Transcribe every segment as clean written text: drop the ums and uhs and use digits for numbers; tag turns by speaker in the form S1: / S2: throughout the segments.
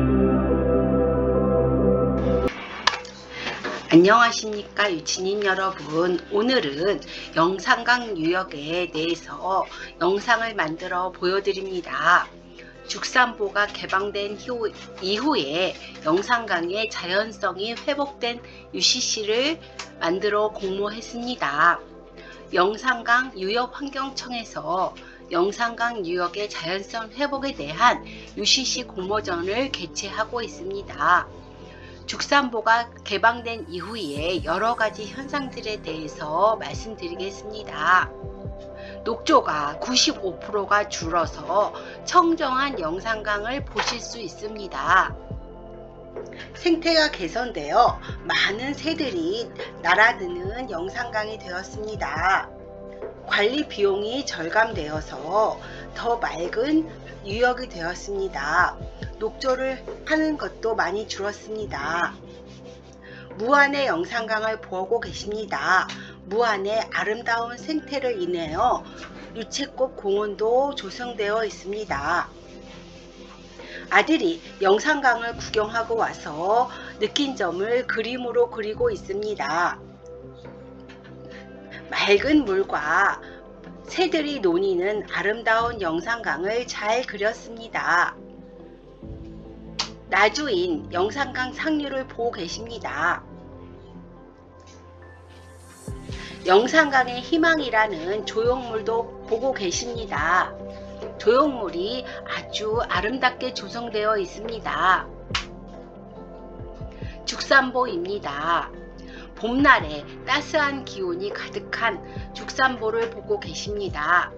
S1: 안녕하십니까 유치님 여러분. 오늘은 영산강 유역에 대해서 영상을 만들어 보여드립니다. 죽산보가 개방된 이후에 영산강의 자연성이 회복된 UCC를 만들어 공모했습니다. 영산강 유역환경청에서 영산강 유역의 자연성 회복에 대한 UCC 공모전을 개최하고 있습니다. 죽산보가 개방된 이후에 여러가지 현상들에 대해서 말씀드리겠습니다. 녹조가 95%가 줄어서 청정한 영산강을 보실 수 있습니다. 생태가 개선되어 많은 새들이 날아드는 영산강이 되었습니다. 관리 비용이 절감되어서 더 맑은 유역이 되었습니다. 녹조를 하는 것도 많이 줄었습니다. 무안의 영산강을 보고 계십니다. 무안의 아름다운 생태를 인하여 유채꽃 공원도 조성되어 있습니다. 아들이 영산강을 구경하고 와서 느낀 점을 그림으로 그리고 있습니다. 맑은 물과 새들이 노니는 아름다운 영산강을 잘 그렸습니다. 나주인 영산강 상류를 보고 계십니다. 영산강의 희망이라는 조형물도 보고 계십니다. 조형물이 아주 아름답게 조성되어 있습니다. 죽산보입니다. 봄날에 따스한 기온이 가득한 죽산보를 보고 계십니다.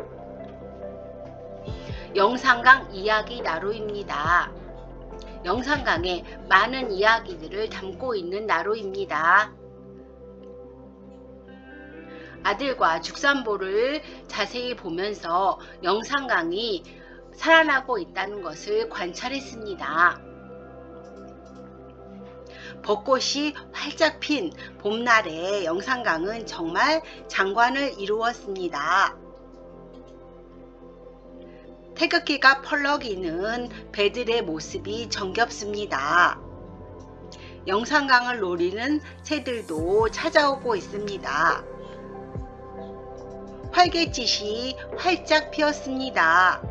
S1: 영산강 이야기 나루입니다. 영산강에 많은 이야기들을 담고 있는 나루입니다. 아들과 죽산보를 자세히 보면서 영산강이 살아나고 있다는 것을 관찰했습니다. 벚꽃이 활짝 핀 봄날에 영산강은 정말 장관을 이루었습니다. 태극기가 펄럭이는 배들의 모습이 정겹습니다. 영산강을 노리는 새들도 찾아오고 있습니다. 활개짓이 활짝 피었습니다.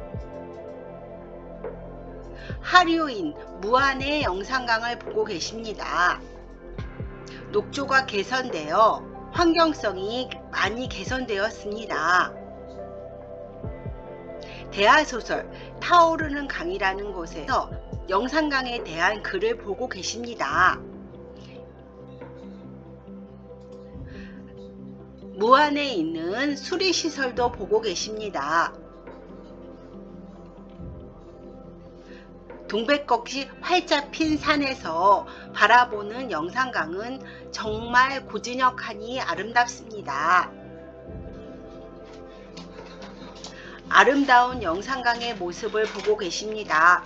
S1: 하류인 무안의 영산강을 보고 계십니다. 녹조가 개선되어 환경성이 많이 개선되었습니다. 대하소설 타오르는 강이라는 곳에서 영산강에 대한 글을 보고 계십니다. 무안에 있는 수리시설도 보고 계십니다. 동백꽃이 활짝 핀 산에서 바라보는 영산강은 정말 고즈넉하니 아름답습니다. 아름다운 영산강의 모습을 보고 계십니다.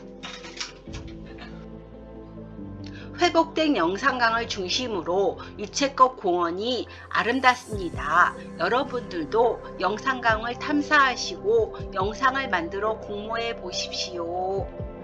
S1: 회복된 영산강을 중심으로 유채꽃 공원이 아름답습니다. 여러분들도 영산강을 탐사하시고 영상을 만들어 공모해 보십시오.